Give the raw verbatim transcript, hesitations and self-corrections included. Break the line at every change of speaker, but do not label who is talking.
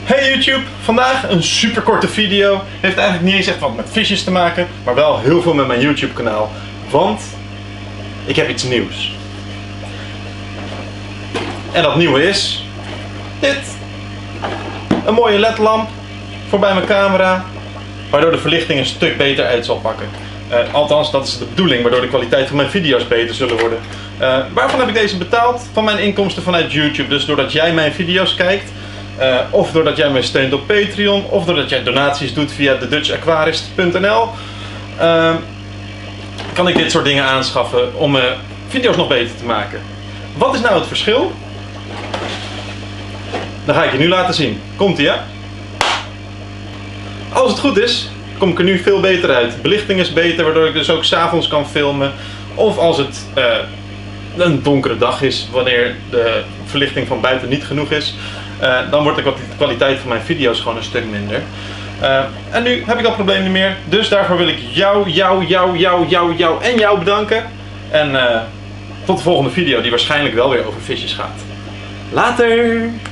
Hey YouTube, vandaag een super korte video. Heeft eigenlijk niet eens echt wat met visjes te maken, maar wel heel veel met mijn YouTube kanaal. Want ik heb iets nieuws. En dat nieuwe is dit. Een mooie L E D-lamp voor bij mijn camera, waardoor de verlichting een stuk beter uit zal pakken. Uh, althans, dat is de bedoeling, waardoor de kwaliteit van mijn video's beter zullen worden. Uh, waarvan heb ik deze betaald? Van mijn inkomsten vanuit YouTube. Dus doordat jij mijn video's kijkt, uh, of doordat jij mij steunt op Patreon, of doordat jij donaties doet via the dutch aquarist punt n l, uh, kan ik dit soort dingen aanschaffen om mijn video's nog beter te maken. Wat is nou het verschil? Dat ga ik je nu laten zien. Komt-ie, ja? Als het goed is, kom ik er nu veel beter uit. De belichting is beter, waardoor ik dus ook 's avonds kan filmen. Of als het uh, een donkere dag is, wanneer de verlichting van buiten niet genoeg is. Uh, dan wordt de kwaliteit van mijn video's gewoon een stuk minder. Uh, en nu heb ik dat probleem niet meer. Dus daarvoor wil ik jou, jou, jou, jou, jou, jou en jou bedanken. En uh, tot de volgende video, die waarschijnlijk wel weer over visjes gaat. Later!